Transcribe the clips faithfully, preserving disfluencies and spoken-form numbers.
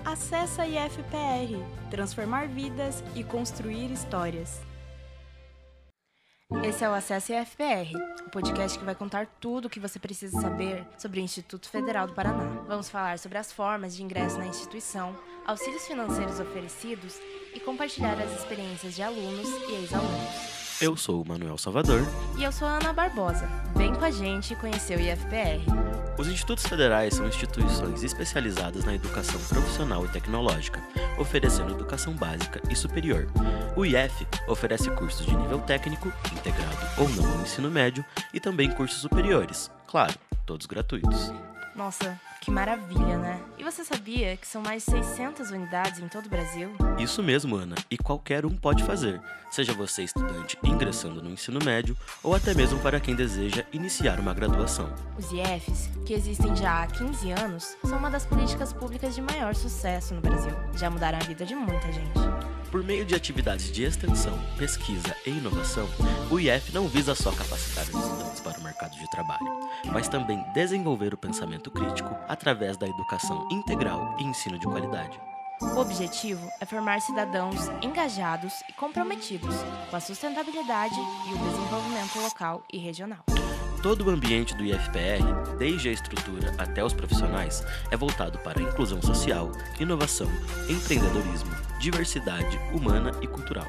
Acesse a I F P R, transformar vidas e construir histórias. Esse é o Acesso I F P R, o podcast que vai contar tudo o que você precisa saber sobre o Instituto Federal do Paraná. Vamos falar sobre as formas de ingresso na instituição, auxílios financeiros oferecidos e compartilhar as experiências de alunos e ex-alunos. Eu sou o Manuel Salvador. E eu sou a Ana Barbosa. Vem com a gente conhecer o I F P R. Os institutos federais são instituições especializadas na educação profissional e tecnológica, oferecendo educação básica e superior. O I F oferece cursos de nível técnico, integrado ou não ao ensino médio, e também cursos superiores, claro, todos gratuitos. Nossa, que maravilha, né? E você sabia que são mais de seiscentas unidades em todo o Brasil? Isso mesmo, Ana, e qualquer um pode fazer, seja você estudante ingressando no ensino médio ou até mesmo para quem deseja iniciar uma graduação. Os I Fs, que existem já há quinze anos, são uma das políticas públicas de maior sucesso no Brasil. Já mudaram a vida de muita gente. Por meio de atividades de extensão, pesquisa e inovação, o I F não visa só capacitar os estudantes para o mercado de trabalho, mas também desenvolver o pensamento crítico através da educação integral e ensino de qualidade. O objetivo é formar cidadãos engajados e comprometidos com a sustentabilidade e o desenvolvimento local e regional. Todo o ambiente do I F P R, desde a estrutura até os profissionais, é voltado para a inclusão social, inovação, empreendedorismo, diversidade humana e cultural.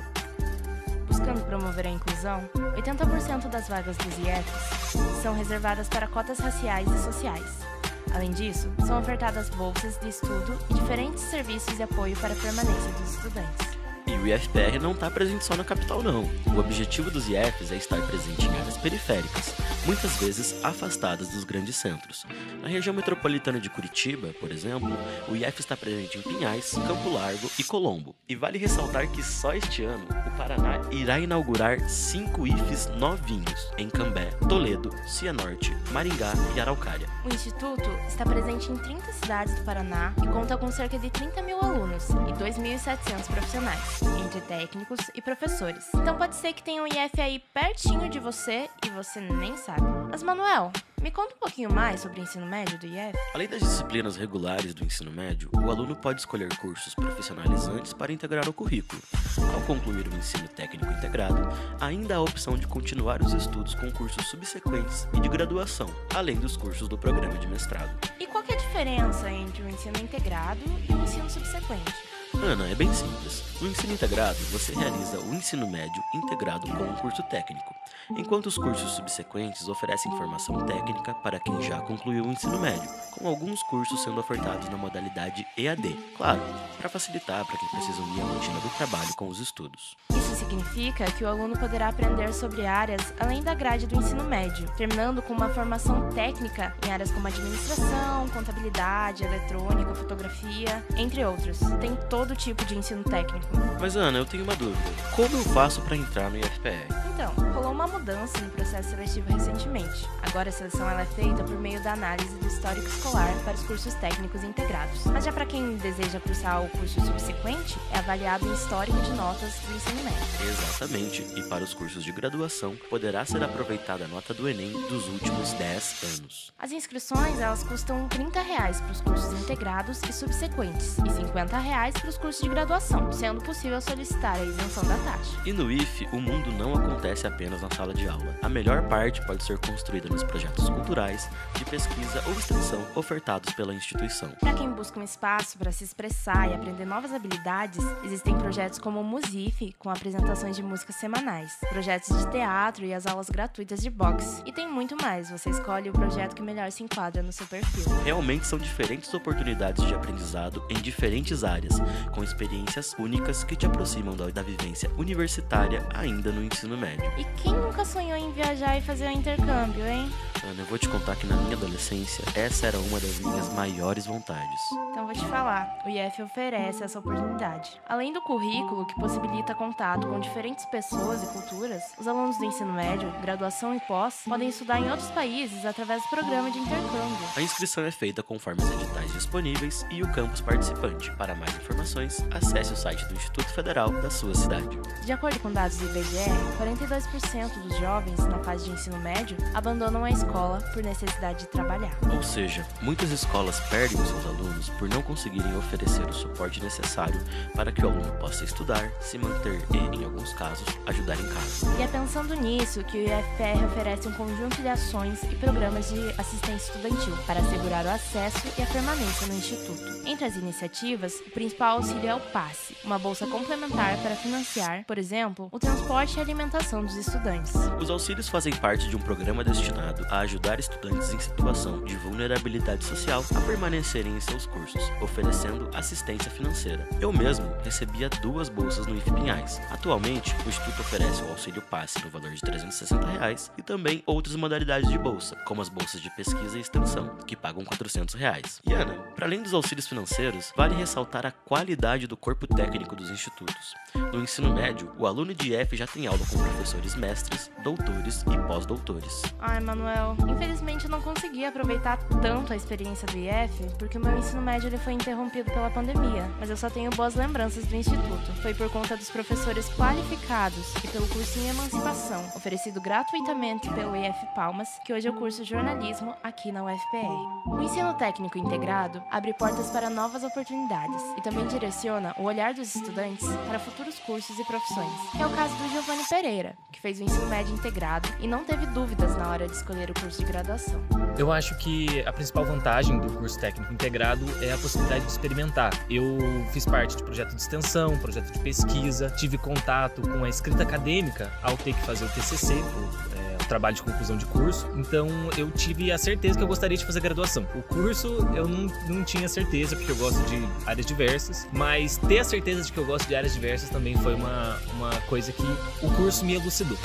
Buscando promover a inclusão, oitenta por cento das vagas dos I Fs são reservadas para cotas raciais e sociais. Além disso, são ofertadas bolsas de estudo e diferentes serviços de apoio para a permanência dos estudantes. E o I F P R não está presente só na capital, não. O objetivo dos I Fs é estar presente em áreas periféricas, muitas vezes afastadas dos grandes centros. Na região metropolitana de Curitiba, por exemplo, o I F está presente em Pinhais, Campo Largo e Colombo. E vale ressaltar que só este ano, o Paraná irá inaugurar cinco I Fs novinhos em Cambé, Toledo, Cianorte, Maringá e Araucária. O Instituto está presente em trinta cidades do Paraná e conta com cerca de trinta mil alunos e dois mil e setecentos profissionais, entre técnicos e professores. Então pode ser que tenha um I F aí pertinho de você e você nem sabe. Mas Manuel, me conta um pouquinho mais sobre o ensino médio do I F. Além das disciplinas regulares do ensino médio, o aluno pode escolher cursos profissionalizantes para integrar ao currículo. Ao concluir o ensino técnico integrado, ainda há a opção de continuar os estudos com cursos subsequentes e de graduação, além dos cursos do programa de mestrado. E qual que é a diferença entre o ensino integrado e o ensino subsequente? Ana, é bem simples. No ensino integrado, você realiza o ensino médio integrado com um curso técnico, enquanto os cursos subsequentes oferecem formação técnica para quem já concluiu o ensino médio, com alguns cursos sendo ofertados na modalidade E A D, claro, para facilitar para quem precisa unir a rotina do trabalho com os estudos. Isso significa que o aluno poderá aprender sobre áreas além da grade do ensino médio, terminando com uma formação técnica em áreas como administração, contabilidade, eletrônica, fotografia, entre outros. Tem todo tipo de ensino técnico. Mas Ana, eu tenho uma dúvida. Como eu faço para entrar no I F P R? Então, rolou uma mudança no processo seletivo recentemente. Agora a seleção ela é feita por meio da análise do histórico escolar para os cursos técnicos integrados. Mas já para quem deseja cursar o curso subsequente, é avaliado em histórico de notas do ensino médio. Exatamente, e para os cursos de graduação, poderá ser aproveitada a nota do Enem dos últimos dez anos. As inscrições elas custam trinta reais para os cursos integrados e subsequentes e cinquenta reais para os cursos de graduação, sendo possível solicitar a isenção da taxa. E no I F, o mundo não acontece apenas na sala de aula. A melhor parte pode ser construída nos projetos culturais, de pesquisa ou extensão ofertados pela instituição. Para quem busca um espaço para se expressar e aprender novas habilidades, existem projetos como o Musif, com apresentações de músicas semanais, projetos de teatro e as aulas gratuitas de boxe. E tem muito mais, você escolhe o projeto que melhor se enquadra no seu perfil. Realmente são diferentes oportunidades de aprendizado em diferentes áreas, com experiências únicas que te aproximam da, da vivência universitária ainda no ensino médio. E quem nunca sonhou em viajar e fazer um intercâmbio, hein? Ana, eu vou te contar que na minha adolescência, essa era uma das minhas maiores vontades. Então vou te falar, o I F oferece essa oportunidade. Além do currículo, que possibilita contato com diferentes pessoas e culturas, os alunos do ensino médio, graduação e pós, podem estudar em outros países através do programa de intercâmbio. A inscrição é feita conforme os editais disponíveis e o campus participante. Para mais informações, acesse o site do Instituto Federal da sua cidade. De acordo com dados do I B G E, quarenta e dois por cento dos jovens na fase de ensino médio abandonam a escola por necessidade de trabalhar. Ou seja, muitas escolas perdem os seus alunos por não conseguirem oferecer o suporte necessário para que o aluno possa estudar, se manter e, em alguns casos, ajudar em casa. E é pensando nisso que o I F P R oferece um conjunto de ações e programas de assistência estudantil para assegurar o acesso e a permanência no Instituto. Entre as iniciativas, o principal auxílio é o PASSE, uma bolsa complementar para financiar, por exemplo, o transporte e a alimentação dos estudantes. Os auxílios fazem parte de um programa destinado a ajudar estudantes em situação de vulnerabilidade social a permanecerem em seus cursos, oferecendo assistência financeira. Eu mesmo recebia duas bolsas no I F Pinhais. Atualmente, o Instituto oferece o auxílio PASSE no valor de trezentos e sessenta reais e também outras modalidades de bolsa, como as bolsas de pesquisa e extensão, que pagam quatrocentos reais. E Ana, para além dos auxílios financeiros, vale ressaltar a qualidade do corpo técnico dos institutos. No ensino médio, o aluno de I F já tem aula com professores mestres, doutores e pós-doutores. Ai, Manuel, infelizmente eu não consegui aproveitar tanto a experiência do I F, porque o meu ensino médio ele foi interrompido pela pandemia, mas eu só tenho boas lembranças do Instituto. Foi por conta dos professores qualificados e pelo cursinho Emancipação, oferecido gratuitamente pelo I F Palmas, que hoje eu curso jornalismo aqui na U F P R. O ensino técnico integrado abre portas para novas oportunidades e também direciona o olhar dos estudantes para futuros cursos e profissões, que é o caso do Giovanni Pereira, que fez o ensino médio integrado e não teve dúvidas na hora de escolher o curso de graduação. Eu acho que a principal vantagem do curso técnico integrado é a possibilidade de experimentar. Eu fiz parte de projeto de extensão, projeto de pesquisa, tive contato com a escrita acadêmica ao ter que fazer o T C C, o, é, o trabalho de conclusão de curso, então eu tive a certeza que eu gostaria de fazer graduação. O curso eu não, não tinha certeza, porque eu gosto de áreas diversas, mas ter a certeza de que eu gosto de áreas diversas também foi uma, uma coisa que o curso me elucidou.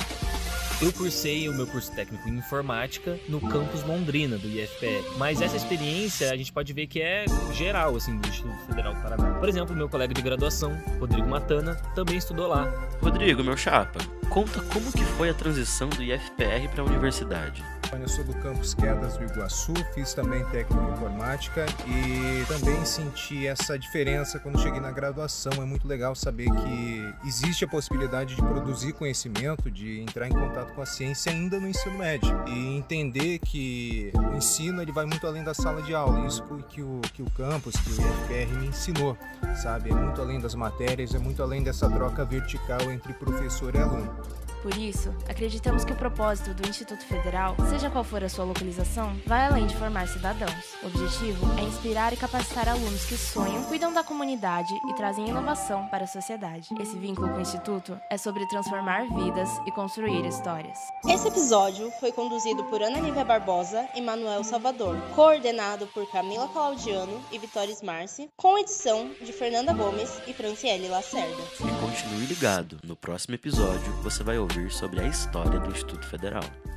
Eu cursei o meu curso técnico em informática no campus Londrina, do I F P R. Mas essa experiência a gente pode ver que é geral, assim, do Instituto Federal do Paraná. Por exemplo, meu colega de graduação, Rodrigo Matana, também estudou lá. Rodrigo, meu chapa, conta como que foi a transição do I F P R para a universidade. Eu sou do campus Quedas do Iguaçu, fiz também técnico em informática e também senti essa diferença quando cheguei na graduação. É muito legal saber que existe a possibilidade de produzir conhecimento, de entrar em contato com a ciência ainda no ensino médio e entender que o ensino ele vai muito além da sala de aula. Isso que o, que o campus, que o I F P R me ensinou, sabe? É muito além das matérias, é muito além dessa troca vertical entre professor e aluno. Por isso, acreditamos que o propósito do Instituto Federal, seja qual for a sua localização, vai além de formar cidadãos. O objetivo é inspirar e capacitar alunos que sonham, cuidam da comunidade e trazem inovação para a sociedade. Esse vínculo com o Instituto é sobre transformar vidas e construir histórias. Esse episódio foi conduzido por Ana Lívia Barbosa e Manuel Salvador, coordenado por Camila Claudiano e Vitória Smarce, com edição de Fernanda Gomes e Franciele Lacerda. E continue ligado, no próximo episódio você vai ouvir sobre a história do Instituto Federal.